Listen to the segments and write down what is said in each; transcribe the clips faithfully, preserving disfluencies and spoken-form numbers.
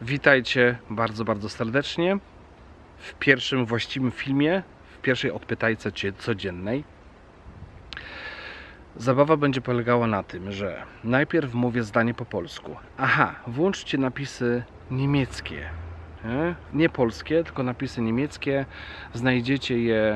Witajcie bardzo, bardzo serdecznie w pierwszym właściwym filmie, w pierwszej odpytajce codziennej. Zabawa będzie polegała na tym, że najpierw mówię zdanie po polsku. Aha, włączcie napisy niemieckie. Nie, nie polskie, tylko napisy niemieckie. Znajdziecie je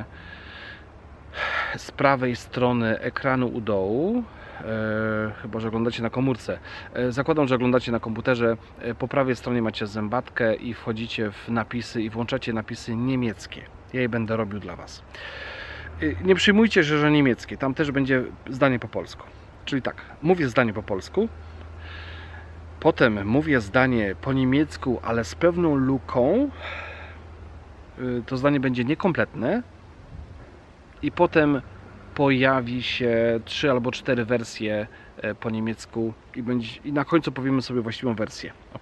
z prawej strony ekranu u dołu. E, chyba że oglądacie na komórce. E, zakładam, że oglądacie na komputerze. E, po prawej stronie macie zębatkę i wchodzicie w napisy i włączacie napisy niemieckie. Ja je będę robił dla Was. E, nie przyjmujcie, że, że niemieckie. Tam też będzie zdanie po polsku. Czyli tak, mówię zdanie po polsku. Potem mówię zdanie po niemiecku, ale z pewną luką. E, to zdanie będzie niekompletne. I potem pojawi się trzy albo cztery wersje po niemiecku i, będzie, i na końcu powiemy sobie właściwą wersję. Ok?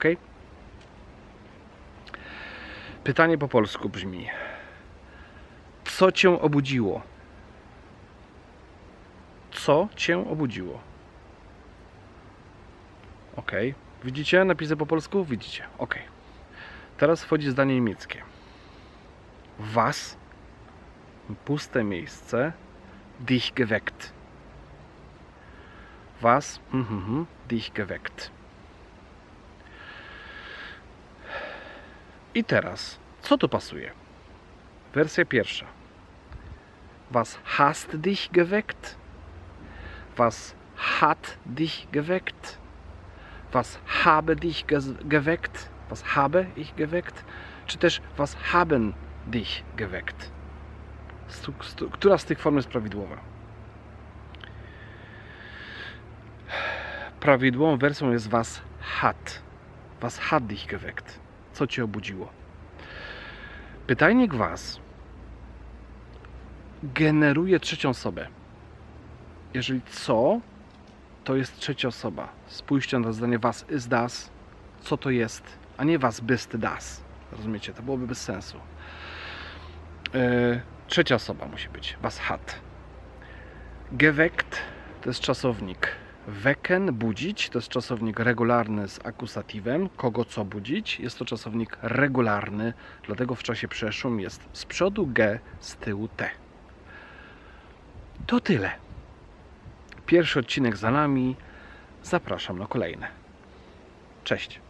Pytanie po polsku brzmi: co Cię obudziło? Co Cię obudziło? Ok. Widzicie napisy po polsku? Widzicie. Ok. Teraz wchodzi zdanie niemieckie. Was, puste miejsce, dich geweckt. Was, hm, hm, hm, dich geweckt. I teraz, co tu pasuje? Wersja pierwsza. Was hast dich geweckt? Was hat dich geweckt? Was habe dich geweckt? Was habe ich geweckt? Czy też was haben dich geweckt? Która z tych form jest prawidłowa? Prawidłową wersją jest was hat. Was hat dich geweckt? Co Cię obudziło? Pytajnik was generuje trzecią osobę. Jeżeli co, to jest trzecia osoba. Spójrzcie na zdanie was ist das. Co to jest, a nie was bist das. Rozumiecie? To byłoby bez sensu. Yy, Trzecia osoba musi być. Was hat. Geweckt to jest czasownik wecken, budzić. To jest czasownik regularny z akuzatywem. Kogo co budzić? Jest to czasownik regularny, dlatego w czasie przeszłym jest z przodu ge, z tyłu te. To tyle. Pierwszy odcinek za nami. Zapraszam na kolejne. Cześć.